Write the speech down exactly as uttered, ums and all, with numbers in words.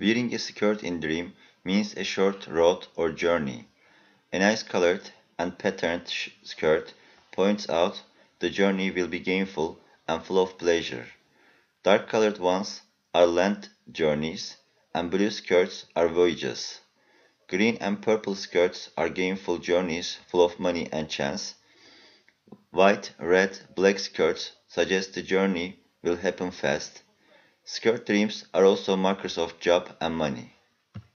Wearing a skirt in dream means a short road or journey. A nice colored and patterned skirt points out the journey will be gainful and full of pleasure. Dark colored ones are length journeys, and blue skirts are voyages. Green and purple skirts are gainful journeys full of money and chance. White, red, black skirts suggest the journey will happen fast. Skirt dreams are also markers of job and money.